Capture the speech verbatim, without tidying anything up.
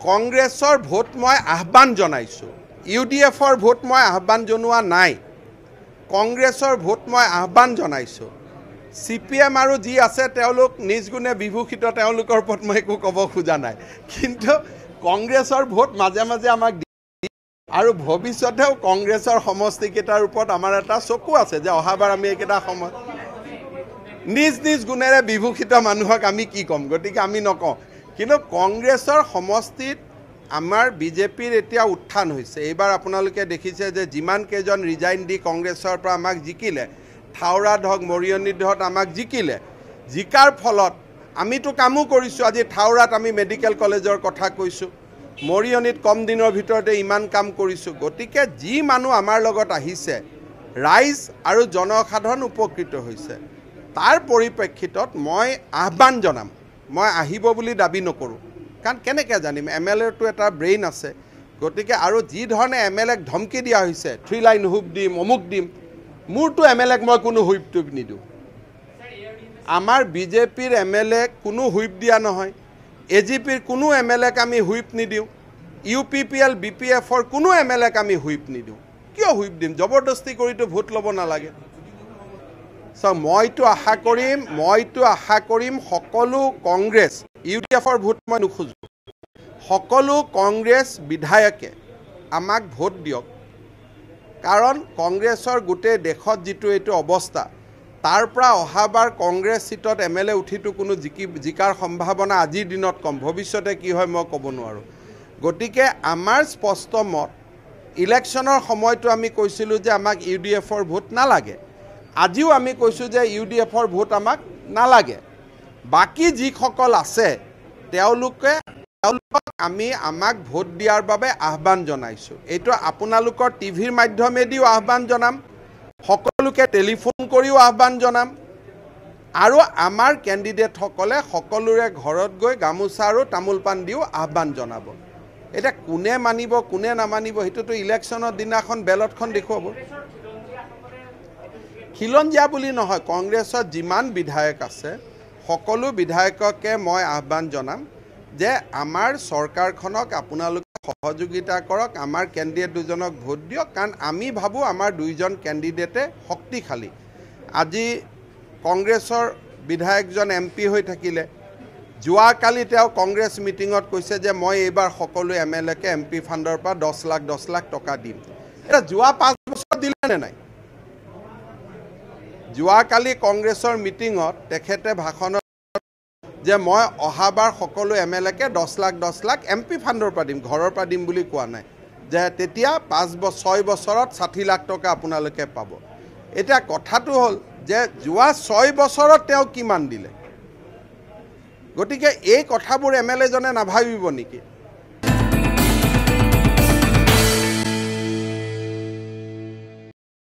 কংগ্ৰেছৰ ভোট মই আহ্বান জনাইছোঁ ইউ ডি এফৰ ভোট মই আহ্বান জনোৱা নাই কংগ্ৰেছৰ ভোট মই আহ্বান জনাইছোঁ চি পি এম আৰু যি আছে তেওঁলোক নিজ গুণে বিভূষিত তেওঁলোকৰ ওপৰত মই একো ক'ব খোজা নাই কিন্তু কংগ্ৰেছৰ ভোট মাজে মাজে আমাক আৰু ভৱিষ্যতেও কংগ্ৰেছৰ সমষ্টিকেইটাৰ ওপৰত আমাৰ এটা চকু আছে যে অহাবাৰ আমি এইকেইটা সময় নিজ নিজ গুণেৰে বিভূষিত মানুহক আমি কি ক'ম গতিকে আমি নকওঁ কিন্তু কংগ্ৰেছৰ সমষ্টিত আমাৰ বিজেপিৰ এতিয়া উত্থান হৈছে এইবাৰ আপোনালোকে দেখিছে যে যিমান কেইজন ৰিজাইন দি কংগ্ৰেছৰ পৰা আমাক জিকিলে থাওৰাত হওক মৰিয়নিত হওক আমাক জিকিলে জিকাৰ ফলত আমিতো কামো কৰিছোঁ আজি থাওৰাত আমি মেডিকেল কলেজৰ কথা কৈছোঁ মৰিয়নিত কম দিনৰ ভিতৰতে ইমান কাম কৰিছোঁ গতিকে যি মানুহ আমাৰ লগত আহিছে ৰাইজ আৰু জনসাধাৰণ উপকৃত হৈছে তাৰ পৰিপ্ৰেক্ষিতত মই আহ্বান জনাম মই আহিব বুলি দাবী নকৰোঁ কাৰণ কেনেকৈ জানিম এম এল এৰটো এটা ব্ৰেইন আছে গতিকে আৰু যি ধৰণে এম এল এক ধমকি দিয়া হৈছে থ্ৰী লাইন হুইপ দিম অমুক দিম মোৰতো এম এল এক মই কোনো হুইপ টুইপ নিদিওঁ আমাৰ বিজেপিৰ এম এল এক কোনো হুইপ দিয়া নহয় এ জি পিৰ কোনো এম এল এক আমি হুইপ নিদিওঁ U P P L B P এফৰ কোনো এম এল এক আমি হুইপ নিদিওঁ কিয় হুইপ দিম জবৰদস্তি কৰিতো ভোট ল'ব নালাগে চ মইতো আশা কৰিম মইতো আশা কৰিম সকলো কংগ্ৰেছ ইউ ডি এফৰ ভোট মই নোখোজোঁ সকলো কংগ্ৰেছ বিধায়কে আমাক ভোট দিয়ক কাৰণ কংগ্ৰেছৰ গোটেই দেশত যিটো এইটো অৱস্থা তাৰ পৰা অহাবাৰ কংগ্ৰেছ সিটত এম এল এ উঠিতো কোনো জিকি জিকাৰ সম্ভাৱনা আজিৰ দিনত কম ভৱিষ্যতে কি হয় মই ক'ব নোৱাৰোঁ গতিকে আমাৰ স্পষ্ট মত ইলেকশ্যনৰ সময়তো আমি কৈছিলোঁ যে আমাক ইউ ডি এফৰ ভোট নালাগে আজিও আমি কৈছোঁ যে ইউ ডি এফৰ ভোট আমাক নালাগে বাকী যিসকল আছে তেওঁলোকে তেওঁলোকক আমি আমাক ভোট দিয়াৰ বাবে আহ্বান জনাইছোঁ এইটো আপোনালোকৰ টিভিৰ মাধ্যমেদিও আহ্বান জনাম সকলোকে টেলিফোন কৰিও আহ্বান জনাম আৰু আমাৰ কেণ্ডিডেটসকলে সকলোৰে ঘৰত গৈ গামোচা আৰু তামোল পাণ দিও আহ্বান জনাব এটা কোনে মানিব কোনে নামানিব সেইটোতো ইলেকশ্যনৰ দিনাখন বেলটখন দেখুৱাব খিলঞ্জীয়া বুলি নহয় কংগ্ৰেছত যিমান বিধায়ক আছে সকলো বিধায়ককে মই আহ্বান জনাম যে আমাৰ চৰকাৰখনক আপোনালোকে সহযোগিতা কৰক আমাৰ কেণ্ডিডেট দুজনক ভোট দিয়ক কাৰণ আমি ভাবোঁ আমাৰ দুইজন কেণ্ডিডেটে শক্তিশালী আজি কংগ্ৰেছৰ বিধায়কজন এম পি হৈ থাকিলে যোৱাকালি তেওঁ কংগ্ৰেছ মিটিঙত কৈছে যে মই এইবাৰ সকলো এম এল একে এম পি ফাণ্ডৰ পৰা দহ লাখ দহ লাখ টকা দিম এটা যোৱা পাঁচ বছৰ দিলেনে নাই যোৱাকালি কংগ্ৰেছৰ মিটিঙত তেখেতে ভাষণত যে মই অহাবাৰ সকলো এম এল একে দহ লাখ দহ লাখ এম পি ফাণ্ডৰ পৰা দিম ঘৰৰ পৰা দিম বুলি কোৱা নাই যে তেতিয়া পাঁচ বছৰ ছয় বছৰত ষাঠি লাখ টকা আপোনালোকে পাব এতিয়া কথাটো হ'ল যে যোৱা ছয় বছৰত তেওঁ কিমান দিলে গতিকে এই কথাবোৰ এম এল এজনে নাভাবিব নেকি